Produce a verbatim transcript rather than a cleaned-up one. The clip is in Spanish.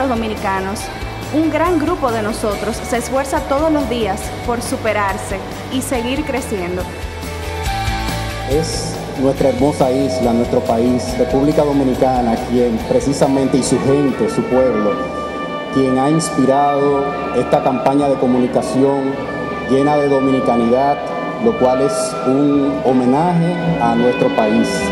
dominicanos, un gran grupo de nosotros se esfuerza todos los días por superarse y seguir creciendo. Es nuestra hermosa isla, nuestro país, República Dominicana, quien precisamente, y su gente, su pueblo, quien ha inspirado esta campaña de comunicación llena de dominicanidad, lo cual es un homenaje a nuestro país.